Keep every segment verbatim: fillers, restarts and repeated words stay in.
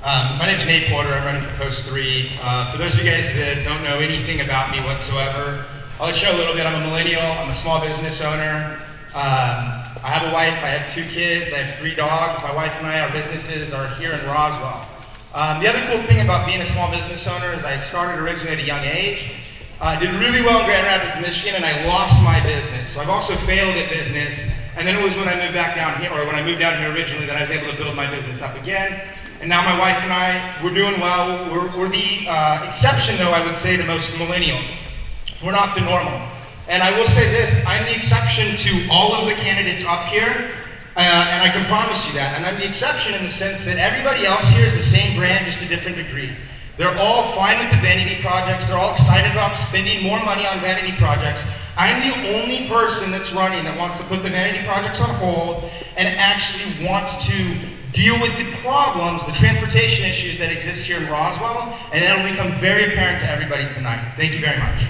Um, my name is Nate Porter. I'm running for Post three. Uh, for those of you guys that don't know anything about me whatsoever, I'll let you know a little bit. I'm a millennial. I'm a small business owner. Um, I have a wife. I have two kids. I have three dogs. My wife and I, our businesses are here in Roswell. Um, the other cool thing about being a small business owner is I started originally at a young age. I uh, did really well in Grand Rapids, Michigan, and I lost my business. So I've also failed at business. And then it was when I moved back down here, or when I moved down here originally, that I was able to build my business up again. And now my wife and I, we're doing well. We're, we're the uh, exception, though, I would say, to most millennials. We're not the normal. And I will say this, I'm the exception to all of the candidates up here, uh, and I can promise you that. And I'm the exception in the sense that everybody else here is the same brand, just a different degree. They're all fine with the vanity projects. They're all excited about spending more money on vanity projects. I'm the only person that's running that wants to put the vanity projects on hold and actually wants to deal with the problems, the transportation issues that exist here in Roswell, and that'll become very apparent to everybody tonight. Thank you very much.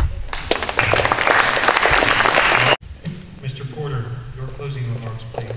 Mister Porter, your closing remarks, please.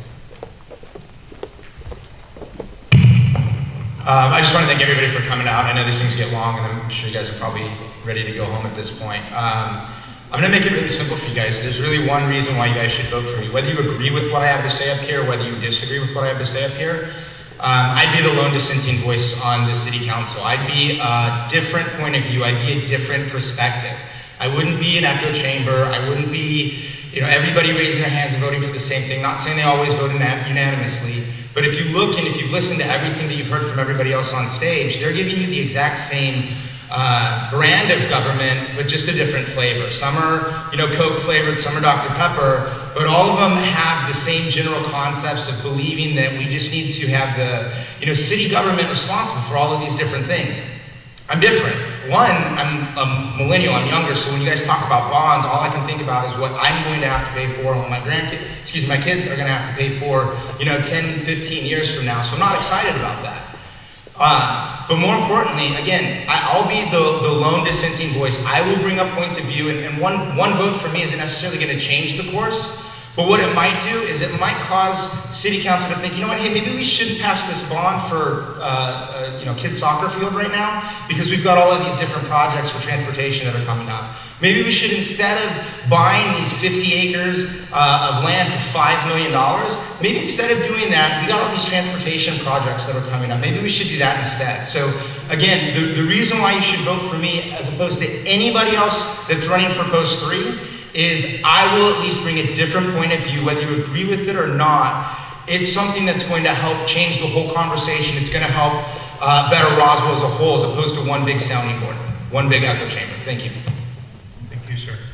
Um, I just want to thank everybody for coming out. I know these things get long, and I'm sure you guys are probably ready to go home at this point. Um, I'm going to make it really simple for you guys. There's really one reason why you guys should vote for me. Whether you agree with what I have to say up here, whether you disagree with what I have to say up here, um, I'd be the lone dissenting voice on the city council. I'd be a different point of view. I'd be a different perspective. I wouldn't be an echo chamber. I wouldn't be, you know, everybody raising their hands and voting for the same thing. Not saying they always vote unanimously, but if you look and if you've listened to everything that you've heard from everybody else on stage, they're giving you the exact same Uh, brand of government, but just a different flavor. Some are, you know, Coke flavored, some are Doctor Pepper, but all of them have the same general concepts of believing that we just need to have the, you know, city government responsible for all of these different things. I'm different. One, I'm a millennial, I'm younger, so when you guys talk about bonds, all I can think about is what I'm going to have to pay for, what my grandkids, excuse me, my kids are going to have to pay for, you know, ten, fifteen years from now, so I'm not excited about that. Uh, but more importantly, again, I, I'll be the, the lone dissenting voice. I will bring up points of view, and, and one, one vote for me isn't necessarily going to change the course, but what it might do is it might cause city council to think, you know what, hey, maybe we shouldn't pass this bond for uh, uh, you know, kids' soccer field right now, because we've got all of these different projects for transportation that are coming up. Maybe we should, instead of buying these fifty acres uh, of land for five million dollars, maybe instead of doing that, we got all these transportation projects that are coming up. Maybe we should do that instead. So again, the, the reason why you should vote for me as opposed to anybody else that's running for Post three is I will at least bring a different point of view, whether you agree with it or not. It's something that's going to help change the whole conversation. It's going to help uh, better Roswell as a whole, as opposed to one big sounding board, one big echo chamber. Thank you. Thank you, sir.